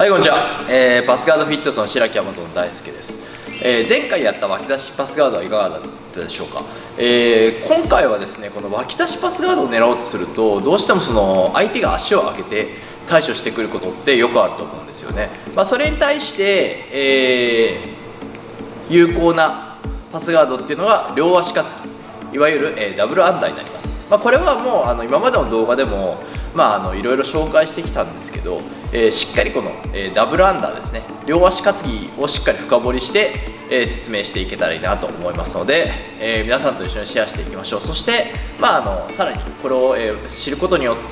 はい、こんにちは。パスガードフィットネスの白木アマゾン大輔です。前回やった脇差しパスガードはいかがだったでしょうか。今回はですね、この脇差しパスガードを狙おうとすると、どうしてもその相手が足を上げて対処してくることってよくあると思うんですよね。それに対して、有効なパスガードっていうのが両足担ぎ、いわゆる、ダブルアンダーになります。これはもう今までの動画でもいろいろ紹介してきたんですけど、しっかりこの、ダブルアンダーですね、両足担ぎをしっかり深掘りして、説明していけたらいいなと思いますので、皆さんと一緒にシェアしていきましょう。そして、さらにこれを、知ることによって、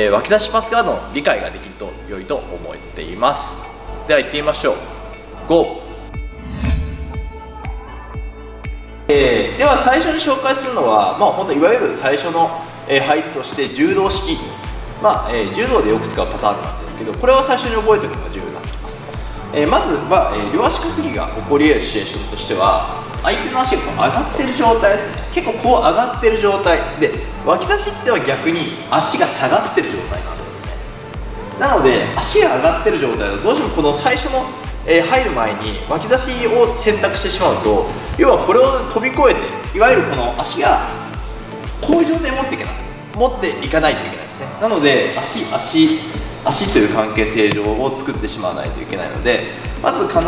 脇差しパスガードの理解ができると良いと思っています。では行ってみましょう。GO！では最初に紹介するのは、本当いわゆる最初の、入りとして柔道式、柔道でよく使うパターンなんですけど、これを最初に覚えておくのが重要になってきます。まずは、両足担ぎが起こり得るシチュエーションとしては、相手の足がこう上がってる状態ですね。結構こう上がってる状態で、脇差しっては逆に足が下がってる状態なんですよね。なので足が上がってる状態だとどうしてもこの最初の入る前に脇差しを選択してしまうと、要はこれを飛び越えて、いわゆるこの足がこういう状態に持っていかないといけないですね。なので足という関係性上を作ってしまわないといけないので、まず必ず、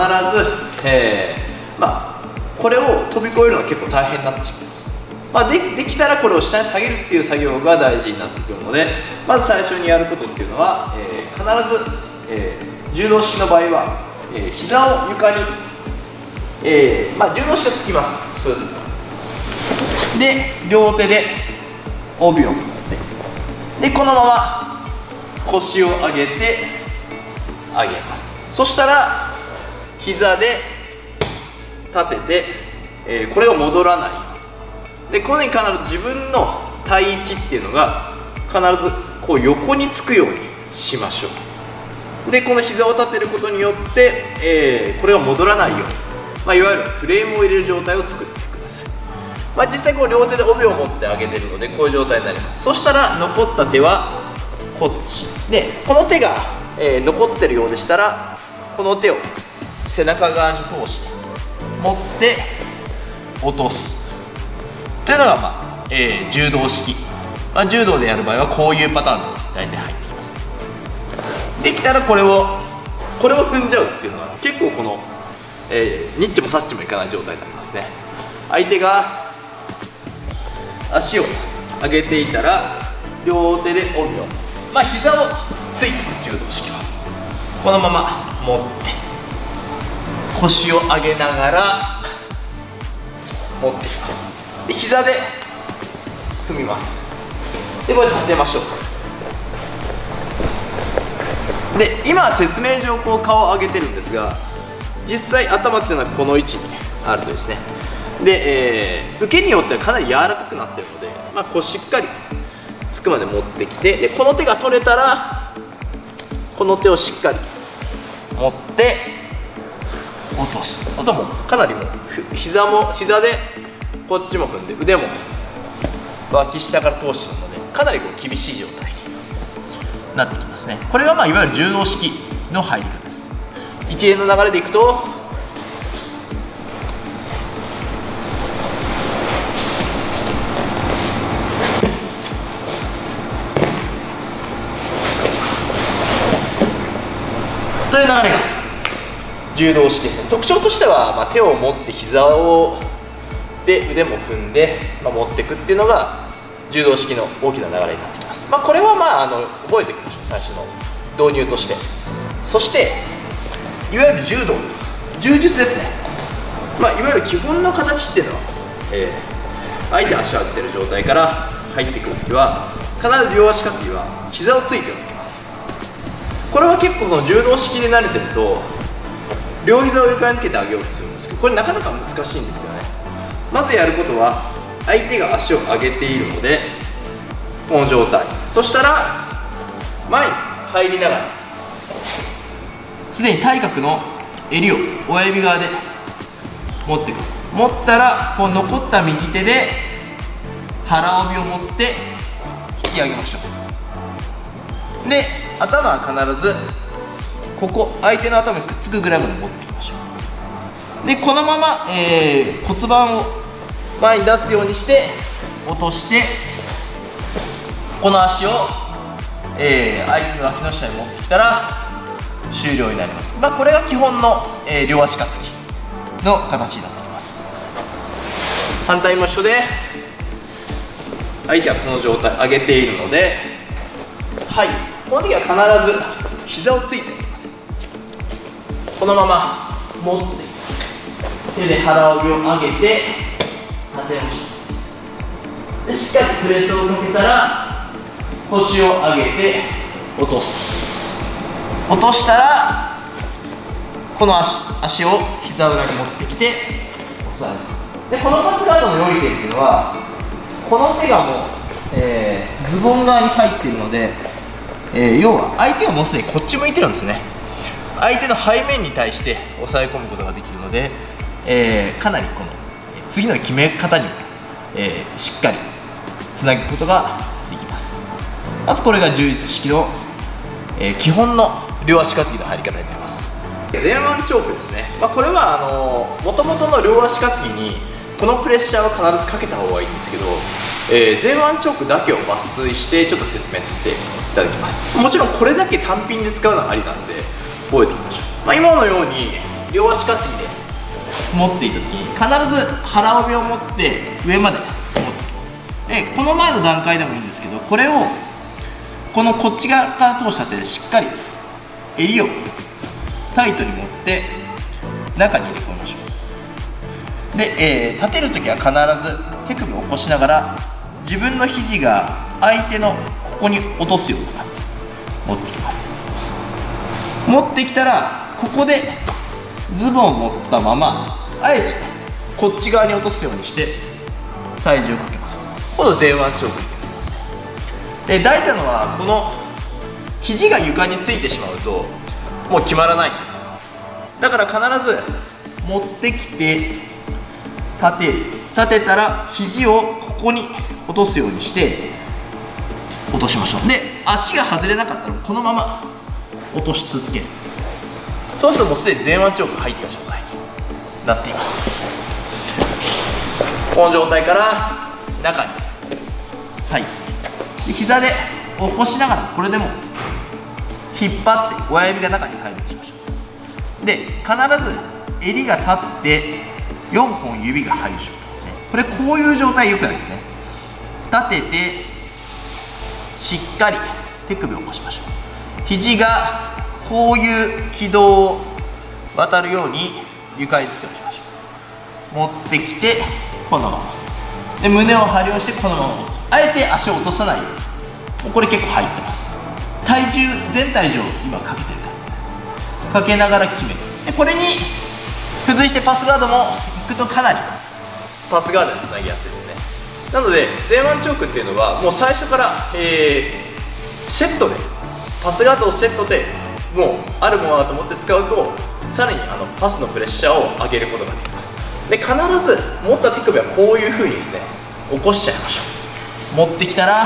これを飛び越えるのは結構大変になってしまいます。できたらこれを下に下げるっていう作業が大事になってくるので、まず最初にやることっていうのは、必ず、柔道式の場合は膝を床に、柔道式がつきます。スーッとで両手で帯を持ってでこのまま腰を上げて上げます。そしたら膝で立てて、これを戻らないで、このように必ず自分の体位置っていうのが必ずこう横につくようにしましょう。でこの膝を立てることによって、これが戻らないように、いわゆるフレームを入れる状態を作ってください。実際こう両手で帯を持って上げてるのでこういう状態になります。そしたら残った手はこっちで、この手が、残ってるようでしたらこの手を背中側に通して持って落とすというのが、柔道式、柔道でやる場合はこういうパターンで大体入ってきます。できたらこれを踏んじゃうっていうのは結構この、ニッチもサッチもいかない状態になりますね。相手が足を上げていたら両手で帯を、膝をついてます。柔道式はこのまま持って腰を上げながら持ってきます。で膝で踏みます。でこれ立てましょう。で今説明上こう顔を上げてるんですが、実際頭っていうのはこの位置にあるとですね、で、受けによってはかなり柔らかくなってるので、こうしっかりつくまで持ってきて、でこの手が取れたらこの手をしっかり持って落とす。あともかなりもう膝でこっちも踏んで腕も脇下から通してるのでかなりこう厳しい状態になってきますね。これがいわゆる柔道式の入り方です。一連の流れでいくとという流れが柔道式ですね。特徴としては、手を持って膝をで腕も踏んで、持っていくっていうのが柔道式の大きな流れになってきます。これは覚えておきましょう。最初の導入として。そしていわゆる柔道柔術ですね。いわゆる基本の形っていうのは、相手足を上げてる状態から入ってくるときは必ず両足担ぎは膝をついておいてください。これは結構その柔道式で慣れてると両膝を床につけてあげようとするんですけど、これなかなか難しいんですよね。まずやることは相手が足を上げているのでこの状態、そしたら前に入りながらすでに対角の襟を親指側で持ってください。持ったらこう残った右手で腹帯を持って引き上げましょう。で頭は必ずここ相手の頭にくっつくぐらいまで持っていきましょう。でこのまま、骨盤を前に出すようにして落として、この足を、相手の脇の下に持ってきたら終了になります。これが基本の、両足担ぎの形になっています。反対も一緒で、相手はこの状態上げているので、はい、この時は必ず膝をついていきます。このまま持って手で腹帯を上げて縦押しで、しっかりプレスをかけたら腰を上げて落とす。落としたらこの足を膝裏に持ってきて押さえる。でこのパスガードの良い点っていうのは、この手がもう、ズボン側に入っているので、要は相手はもうすでにこっち向いてるんですね。相手の背面に対して押さえ込むことができるので、かなりこの次の決め方にも、しっかりつなぐことができます。まずこれが充実式の、基本の両足担ぎの入り方になります。前腕チョークですね、これはもともとの両足担ぎにこのプレッシャーは必ずかけた方がいいんですけど、前腕チョークだけを抜粋してちょっと説明させていただきます。もちろんこれだけ単品で使うのはありなんで覚えておきましょう。今のように両足担ぎで持っていた時に必ず腹帯を持って上まで持ってきます。でこの前の段階でもいいんですけど、これをこのこっち側から通した手でしっかり襟をタイトに持って中に入れ込みましょう。で、立てる時は必ず手首を起こしながら自分の肘が相手のここに落とすような感じで持ってきます。持ってきたらここでズボンを持ったままあえてこっち側に落とすようにして体重をかけます。今度前腕チョークになりますね。で大事なのはこの肘が床についてしまうともう決まらないんですよ。だから必ず持ってきて立てたら肘をここに落とすようにして落としましょう。で足が外れなかったらこのまま落とし続ける。そうするともうすでに前腕チョーク入った状態になっています。この状態から中に入って膝で起こしながらこれでも引っ張って親指が中に入るようにしましょう。で必ず襟が立って4本指が入る状態ですね。これこういう状態よくないですね。立ててしっかり手首を起こしましょう。肘がこういう軌道を渡るように床につくようにしましょう。持ってきてこのままで胸を張り下ろしてこのままあえて足を落とさないように。これ結構入ってます。体重全体重を今かけてる感じです。かけながら決める。でこれに付随してパスガードもいくとかなりパスガードにつなぎやすいですね。なので前腕チョークっていうのはもう最初から、セットでパスガードをセットでもうあるものだと思って使うとさらにパスのプレッシャーを上げることができます。で必ず持った手首はこういうふうにですね起こしちゃいましょう。持ってきたら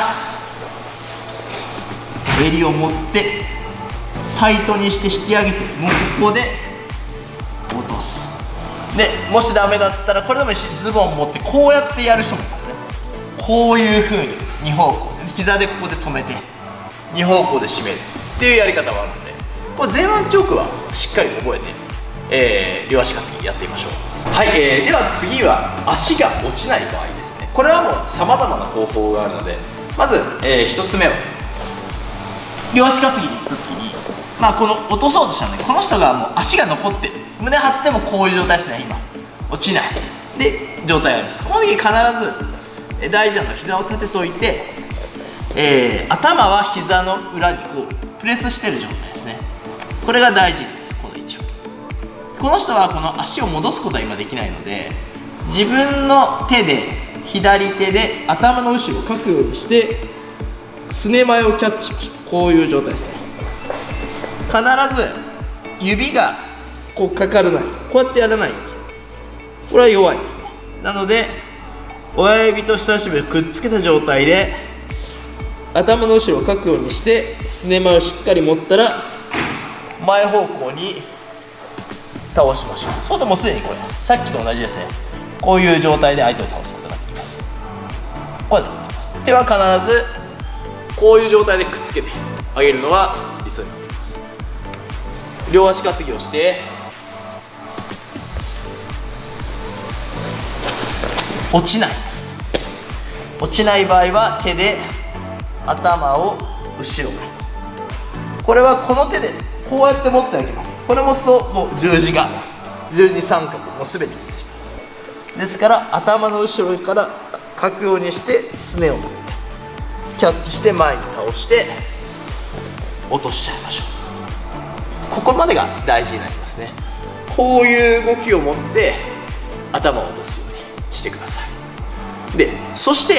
襟を持ってタイトにして引き上げてもうここで落とす。でもしダメだったらこれでもズボンを持ってこうやってやる人もいますね。こういうふうに2方向で膝でここで止めて2方向で締めるっていうやり方もあるので、これ前腕チョークはしっかり覚えて、両足担ぎやってみましょう。はい、では次は足が落ちない場合ですね。これはもうさまざまな方法があるので、まず、1つ目は両足担ぎに行った時に、この落とそうとしたのでこの人がもう足が残ってる、胸張ってもこういう状態ですね。今落ちないで状態があります。この時必ず大事なのは膝を立てといて、頭は膝の裏にこうプレスしてる状態ですね。これが大事です。この位置は。この人はこの足を戻すことは今できないので、自分の手で左手で頭の後ろをかくようにしてすね前をキャッチしましょう。こういう状態ですね。必ず指がこうかからない、こうやってやらない。これは弱いですね。なので親指と人差し指をくっつけた状態で頭の後ろをかくようにしてすね前をしっかり持ったら前方向に倒しましょう。そうするともうすでにこれさっきと同じですね。こういう状態で相手を倒すことができます。こうやってできます。手は必ずこういう状態でくっつけてあげるのが理想になってきます。両足担ぎをして落ちない場合は手で頭を後ろから、これはこの手でこうやって持ってあげます。これ持つともう十字三角もう全て切ってしまいます。ですから頭の後ろからかくようにしてすねをキャッチして前に倒して落としちゃいましょう。ここまでが大事になりますね。こういう動きを持って頭を落とすようにしてください。でそして、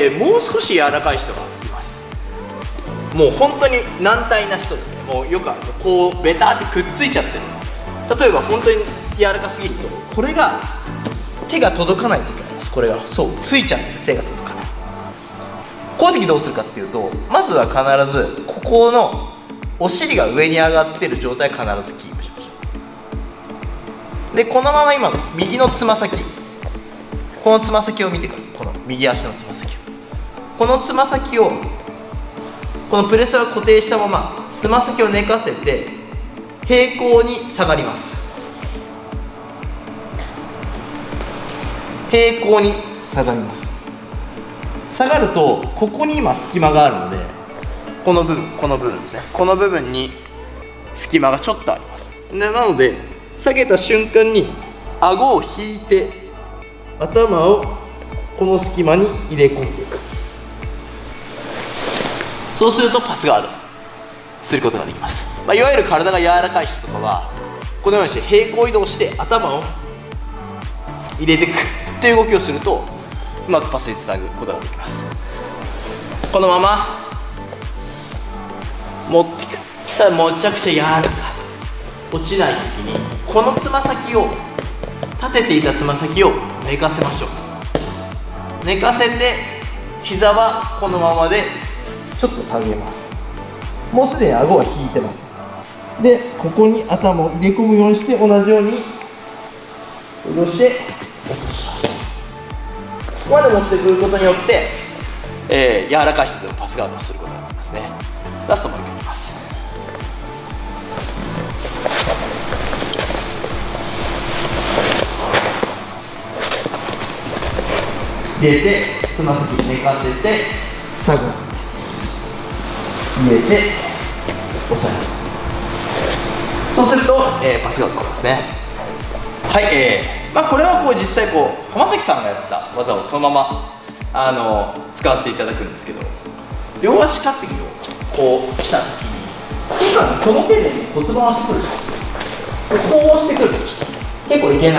もう少し柔らかい人がいます。もう本当に軟体な人ですね。もうよくあるこうベターってくっついちゃってる。例えば本当に柔らかすぎるとこれが手が届かない時あります。これがそうついちゃって手が届かない。こういう時どうするかっていうと、まずは必ずここのお尻が上に上がってる状態必ずキープしましょう。でこのまま今の右のつま先、このつま先を見てください。この右足のつま先を、このつま先をこのプレスを固定したままつま先を寝かせて平行に下がります。平行に下がります。下がるとここに今隙間があるので、この部分ですね、この部分に隙間がちょっとあります。でなので下げた瞬間に顎を引いて頭をこの隙間に入れ込んでいく。そうするとパスガードすることができます。いわゆる体が柔らかい人とかはこのようにして平行移動して頭を入れていくという動きをするとうまくパスにつなぐことができます。このまま持っていく。ただめちゃくちゃ柔らかい、落ちない時にこのつま先を立てていたつま先を寝かせましょう。寝かせて膝はこのままでちょっと下げます。もうすでに顎は引いてます。でここに頭を入れ込むようにして同じように戻して落とします。ここまで持ってくることによって、柔らかい人でもパスガードをすることができますね。ラストもう一回いきます。入れてつま先寝かせて下がって入れて押さえる。そうすると、パスができますね。はい、これはこう実際こう浜崎さんがやった技をそのまま使わせていただくんですけど、両足担ぎをこうした時に今この手で骨盤を押してくるでしょ。こう押してくるでしょ。結構いけない。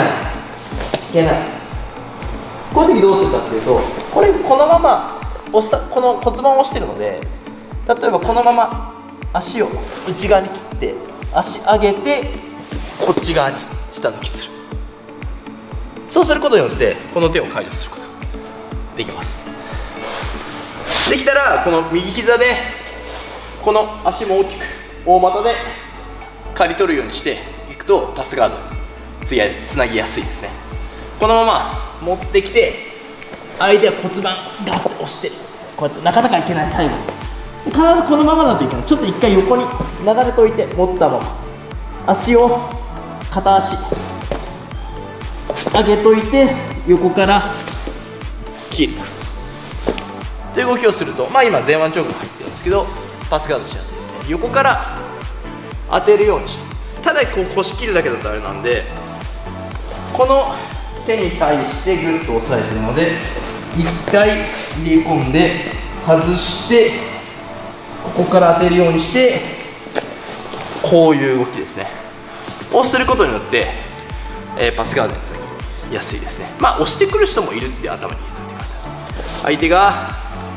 こういう時どうするかっていうと、このままこの骨盤を押してるので、例えばこのまま足を内側に切って足上げてこっち側に下抜きする。そうすることによってこの手を解除することができます。できたらこの右膝でこの足も大きく大股で刈り取るようにしていくとパスガードつなぎやすいですね。このまま持ってきて相手は骨盤ガッて押してる。こうやってなかなかいけない。最後必ずこのままだといけない。ちょっと一回横に流れといて持ったまま足を片足上げといて横から切るという動きをすると、今前腕チョークが入ってるんですけどパスガードしやすいですね。横から当てるようにして、ただこう腰切るだけだとあれなんで、この手に対してグッと押さえてるので一回入れ込んで外してここから当てるようにしてこういう動きですねをすることによって、パスガードにつなぎやすいですね。押してくる人もいるって頭に入れておいてください。相手が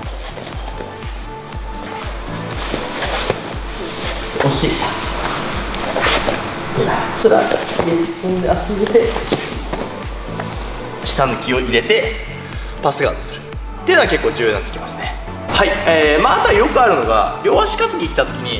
押してきた。そしたら踏んで足入れて下抜きを入れてパスガードするっていうのは結構重要になってきますね。はい、あとはよくあるのが両足担ぎ来た時に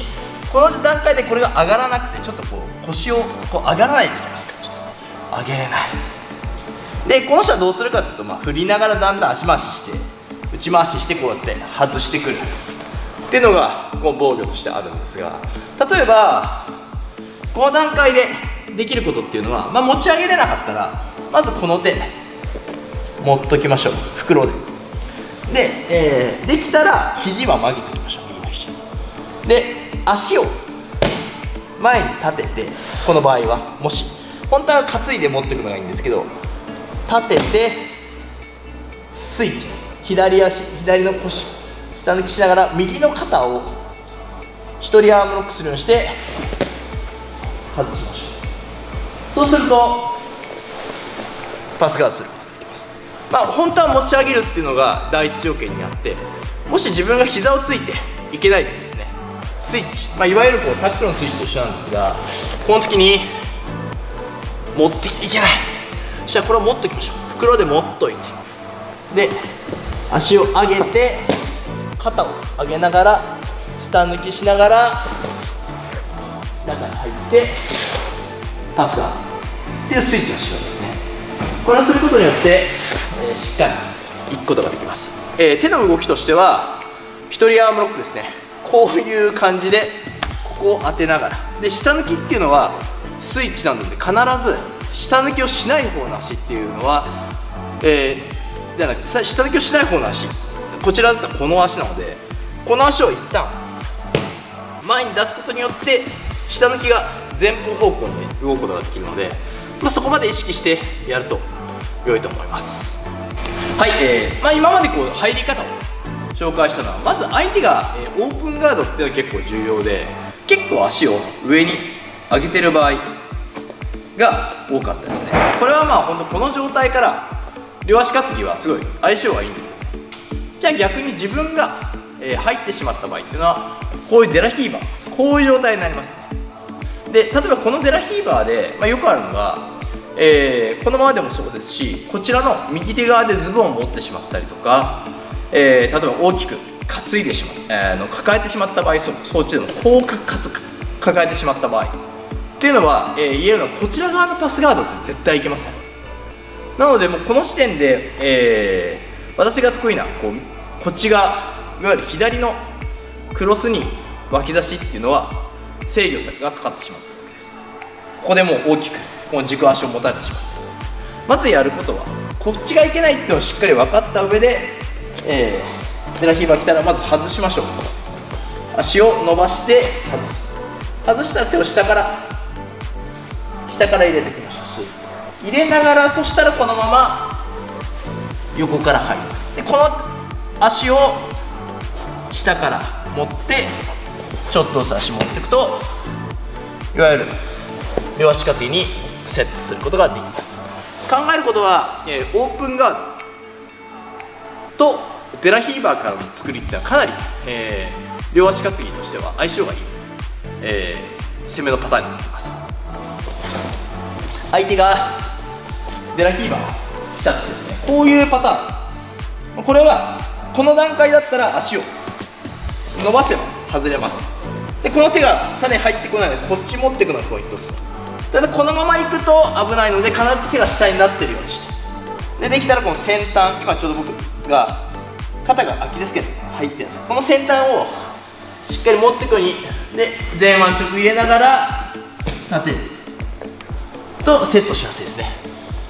この段階でこれが上がらなくて、ちょっとこう腰をこう上がらないといけますから、ちょっと上げれない。でこの人はどうするかというと、振りながらだんだん足回しして内回しして、こうやって外してくるっていうのがこう防御としてあるんですが、例えばこの段階でできることっていうのは、持ち上げれなかったらまずこの手持っときましょう、袋で。で、できたら肘は曲げておきましょう、右の肘で。足を前に立てて、この場合はもし本当は担いで持っていくのがいいんですけど、立ててスイッチです。左足、左の腰下抜きしながら右の肩を一人アームロックするようにして外しましょう。そうするとパスガードすることができます。本当は持ち上げるっていうのが第一条件にあって、もし自分が膝をついていけない時ですね、スイッチ、いわゆるこうタックルのスイッチと一緒なんですが、この時に持っていけない、そしたらこれを持っておきましょう。袋で持っといて、で足を上げて肩を上げながら下抜きしながら中に入ってパスガードっていうスイッチの仕様ですね。これをすることによって、しっかりいくことができます。手の動きとしては一人アームロックですね。こういう感じでここを当てながら、で下抜きっていうのはスイッチなので、必ず下抜きをしない方の足っていうのは、ではなくて下抜きをしない方の足、こちらだったらこの足なので、この足を一旦前に出すことによって下抜きが前方方向に動くことができるので、そこまで意識してやると良いと思います。はい、今までこう入り方を紹介したのは、まず相手がオープンガードっていうのは結構重要で、結構足を上に上げてる場合が多かったですね。これは本当この状態から両足担ぎはすごい相性がいいんですよね。じゃあ逆に自分が入ってしまった場合っていうのは、こういうデラヒーバー、こういう状態になりますね。で例えばこのデラヒーバーで、よくあるのが、このままでもそうですし、こちらの右手側でズボンを持ってしまったりとか、例えば大きく担いでしまう、抱えてしまった場合、そっちでのこう抱えてしまった場合っていうのは、言えるのはこちら側のパスガードって絶対いけません。なのでもうこの時点で、私が得意なこっち側、いわゆる左のクロスに脇差しっていうのは制御がかかってしまったわけです。ここでもう大きくこの軸足を持たれてしまった。まずやることはこっちがいけないっていうのをしっかり分かった上で、デラヒーバー来たらまず外しましょう。足を伸ばして外したら手を下から入れていきましょう。入れながら、そしたらこのまま横から入ります。でこの足を下から持ってちょっとずつ足持っていくと、いわゆる両足担ぎにセットすることができます。考えることは、オープンガードとデラヒーバーからの作りっていうのはかなり、両足担ぎとしては相性がいい、攻めのパターンになっています。相手がデラヒーバー来た時ですね、こういうパターン、これはこの段階だったら足を伸ばせば外れます。でこの手がさらに入ってこないので、こっち持っていくのがポイントです。ただこのままいくと危ないので、必ず手が下になってるようにして、できたらこの先端、今ちょうど僕が肩がアキレス腱に入ってるんです。この先端をしっかり持っていくように、で前腕直入れながら立てるとセットしやすいですね。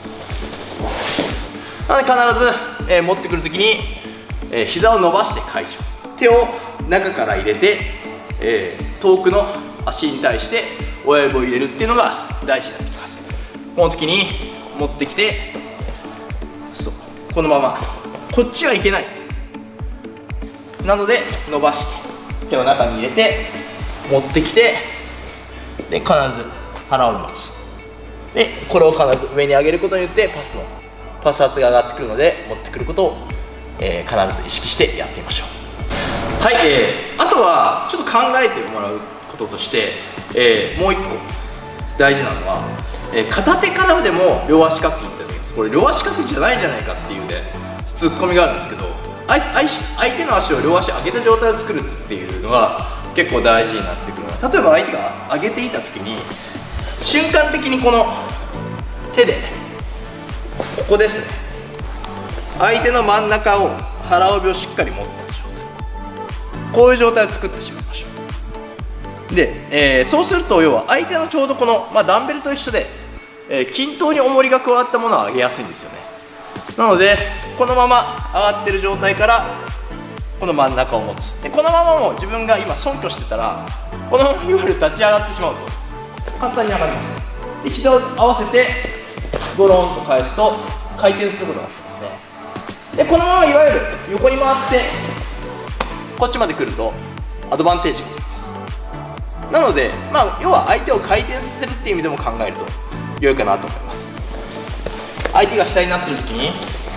なので必ず、持ってくるときに、膝を伸ばして解除、手を中から入れて、遠くの足に対して親指を入れるっていうのが大事になってきます。この時に持ってきて、このままこっちはいけない、なので伸ばして手を中に入れて持ってきて、で必ず腹を持つ。でこれを必ず上に上げることによってパス圧が上がってくるので、持ってくることを、必ず意識してやってみましょう。はい、あとはちょっと考えてもらうこととして、もう一個大事なのは、片手からでも両足担ぎって言います。これ両足担ぎじゃないんじゃないかっていうね、ツッコミがあるんですけど、相手の足を両足上げた状態で作るっていうのが結構大事になってくるので、例えば相手が上げていた時に瞬間的にこの手でここですね、相手の真ん中を腹帯をしっかり持った状態、こういう状態を作ってしまいましょう。で、そうすると要は相手のちょうどこの、ダンベルと一緒で、均等に重りが加わったものを上げやすいんですよね。なのでこのまま上がってる状態からこの真ん中を持つ。でこのままも自分が今損拠してたらこのままいわゆる立ち上がってしまうと簡単に上がります。で膝を合わせてゴロンと返すと回転することができますね。でこのままいわゆる横に回ってこっちまで来るとアドバンテージができます。なので、要は相手を回転させるっていう意味でも考えると良いかなと思います。相手が下になってる時に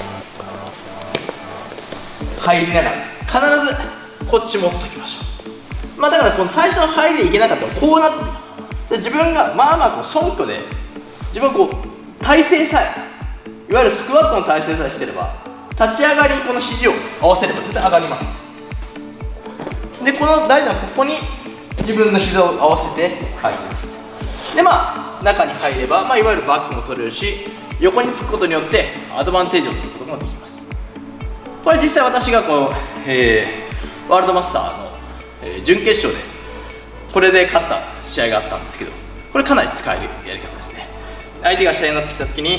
入りながら必ずこっち持っときましょう。だからこの最初の入りでいけなかったらこうなって自分がこう損拠で自分はこう体勢さえいわゆるスクワットの体勢さえしてれば立ち上がりにこの肘を合わせれば絶対上がります。でこの大事なここに自分の膝を合わせて入ります。で中に入れば、いわゆるバックも取れるし横につくことによってアドバンテージを取ることもできます。これ実際私がこの、ワールドマスターの、準決勝でこれで勝った試合があったんですけど、これかなり使えるやり方ですね。相手が下になってきた時に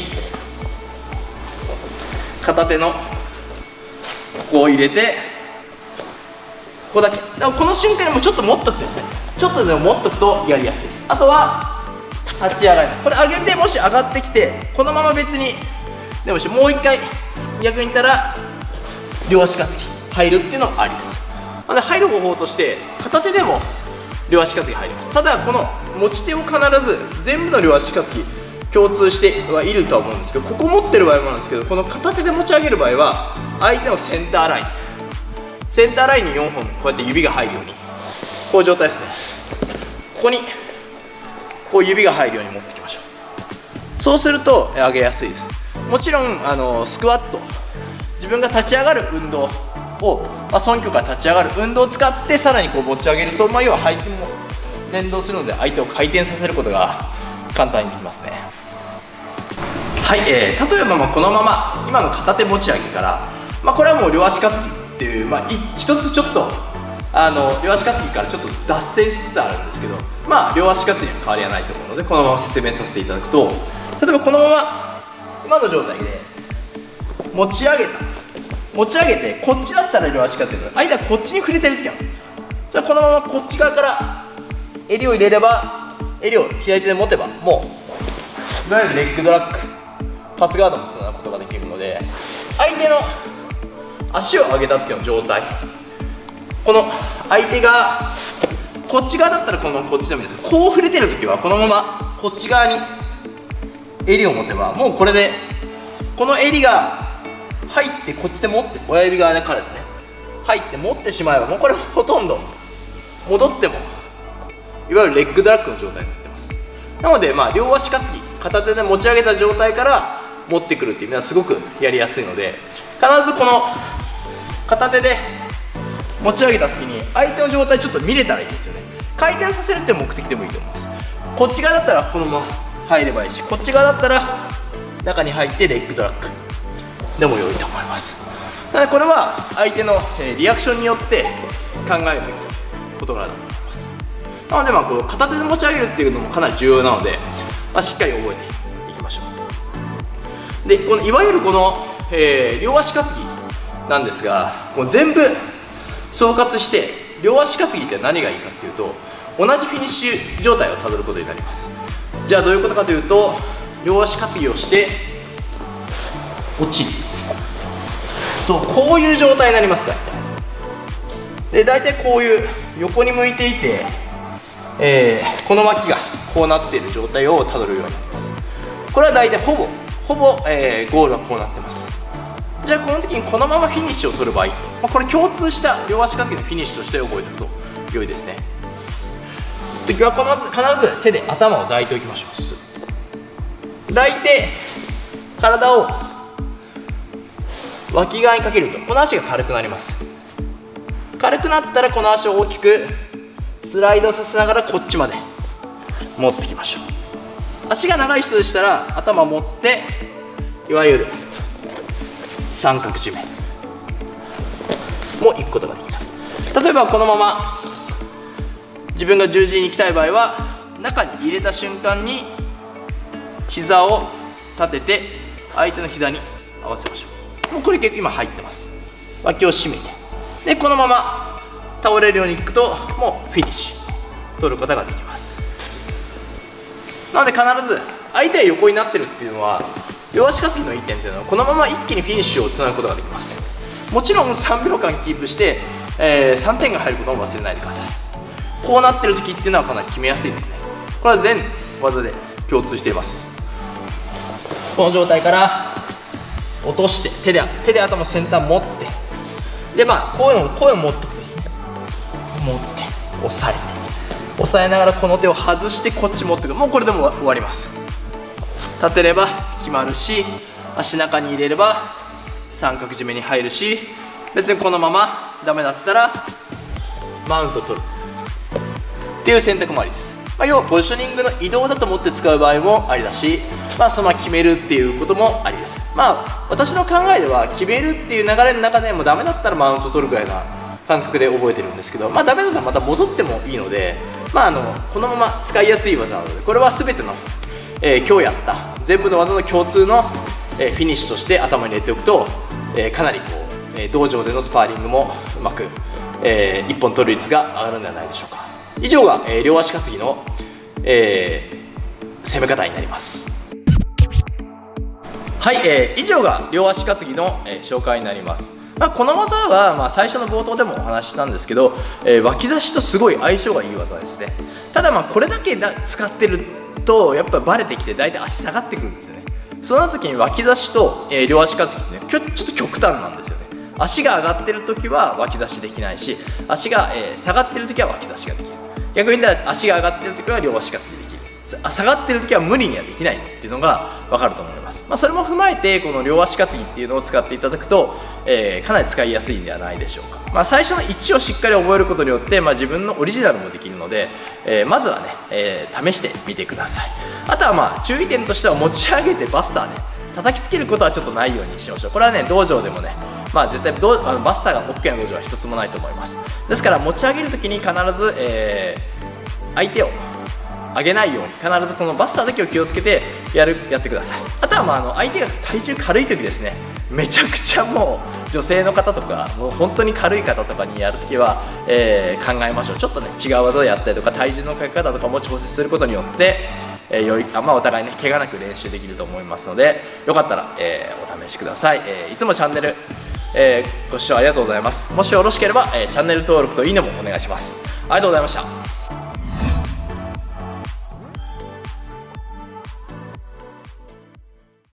片手のここを入れてここだけ、だからこの瞬間にもちょっと持っとくとですね、ちょっとでも持っとくとやりやすいです。あとは立ち上がり、これ上げてもし上がってきてこのまま別にでもしもう一回逆にいったら両足担ぎ入るっていうのもありです。なので入る方法として片手でも両足担ぎ入ります。ただこの持ち手を必ず全部の両足担ぎ共通してはいるとは思うんですけど、ここ持ってる場合もなんですけど、この片手で持ち上げる場合は相手のセンターラインに4本こうやって指が入るようにこういう状態ですね。ここにこう指が入るように持っていきましょう。そうすると上げやすいです。もちろんスクワット自分が立ち上がる運動を、損拠から立ち上がる運動を使ってさらにこう持ち上げると、要は背筋も連動するので相手を回転させることが簡単にできますね。はい、例えばこのまま今の片手持ち上げから、これはもう両足担ぎっていう、一つちょっと両足担ぎからちょっと脱線しつつあるんですけど、両足担ぎには変わりはないと思うのでこのまま説明させていただくと、例えばこのまま今の状態で持ち上げてこっちだったら両足担ぎで相手はこっちに触れてる時はじゃあこのままこっち側から襟を入れれば襟を左手で持てばもういわゆるレッグドラッグパスガードもつなぐことができるので、相手の足を上げた時の状態、この相手がこっち側だったらこっちでもいいです。こう触れてる時はこのままこっち側に襟を持てばもうこれでこの襟が入ってこっちで持って親指側からですね入って持ってしまえばもうこれほとんど戻ってもいわゆるレッグドラッグの状態になってます。なので両足担ぎ片手で持ち上げた状態から持ってくるっていうのはすごくやりやすいので、必ずこの片手で持ち上げた時に相手の状態ちょっと見れたらいいですよね。回転させるっていう目的でもいいと思います。こっち側だったらこのまま入ればいいし、こっち側だったら中に入ってレッグドラッグでも良いと思います。なのでこれは相手のリアクションによって考えるべき事柄だと思います。なのでこの片手で持ち上げるっていうのもかなり重要なので、しっかり覚えていきましょう。でいわゆるこの、両足担ぎなんですが、もう全部総括して両足担ぎって何がいいかっていうと同じフィニッシュ状態をたどることになります。じゃあどういうことかというと、両足担ぎをして落ちるとこういう状態になります。大体こういう横に向いていて、この脇がこうなっている状態をたどるようになります。これは大体ほぼ、ゴールはこうなってます。じゃあこの時にこのままフィニッシュを取る場合、これ共通した両足担ぎのフィニッシュとして覚えておくと良いですね。時は必ず手で頭を抱いておきましょう。抱いて体を脇側にかけるとこの足が軽くなります。軽くなったらこの足を大きくスライドさせながらこっちまで持ってきましょう。足が長い人でしたら頭持っていわゆる三角締めも行くことができます。例えばこのまま自分が十字に行きたい場合は中に入れた瞬間に膝を立てて相手の膝に合わせましょう。もうこれ結構今入ってます。脇を締めてでこのまま倒れるようにいくともうフィニッシュ取ることができます。なので必ず相手が横になってるっていうのは両足担ぎのいい点っていうのはこのまま一気にフィニッシュをつなぐことができます。もちろん3秒間キープして、3点が入ることも忘れないでください。こうなってる時っていうのはかなり決めやすいですね。これは全技で共通しています。この状態から落として手で頭先端持ってでこういうの持っておくとですね、持って押さえながらこの手を外してこっち持ってくる。もうこれでも終わります。立てれば決まるし足中に入れれば三角締めに入るし別にこのままダメだったらマウント取るっていう選択もありです。要はポジショニングの移動だと思って使う場合もありだし、そのまま決めるっていうこともありです。私の考えでは決めるっていう流れの中でもダメだったらマウント取るぐらいな感覚で覚えてるんですけど、ダメだったらまた戻ってもいいので、このまま使いやすい技なのでこれは全ての、今日やった全部の技の共通の、フィニッシュとして頭に入れておくと、かなり道場でのスパーリングもうまく、一本取る率が上がるんではないでしょうか。以上が、両足担ぎの、攻め方になります。はい、以上が両足担ぎの、紹介になります。この技は、最初の冒頭でもお話ししたんですけど、脇差しとすごい相性がいい技ですね。ただこれだけ使ってるとやっぱバレてきて大体足下がってくるんですよね。その時に脇差しと、両足担ぎってねちょっと極端なんですよね。足が上がってる時は脇差しできないし足が、下がってる時は脇差しができる。逆に言ったら足が上がってる時は両足担ぎできる。下がってる時は無理にはできないっていうのが分かると思います。それも踏まえてこの両足担ぎっていうのを使っていただくと、かなり使いやすいんではないでしょうか。最初の位置をしっかり覚えることによって、自分のオリジナルもできるので、まずはね、試してみてください。あとは注意点としては持ち上げてバスターで叩きつけることはちょっとないようにしましょう。これはね道場でもね絶対バスターが OK な道場は一つもないと思います。ですから持ち上げる時に必ず、相手を上げないように必ずこのバスターだけを気をつけてやってください。あとは相手が体重軽い時ですね、めちゃくちゃもう女性の方とかもう本当に軽い方とかにやるときは、考えましょう。ちょっとね違う技でやったりとか体重のかけ方とかも調節することによって、お互いね怪我なく練習できると思いますのでよかったら、お試しください。いつもチャンネル、ご視聴ありがとうございます。もしよろしければ、チャンネル登録といいねもお願いします。ありがとうございました。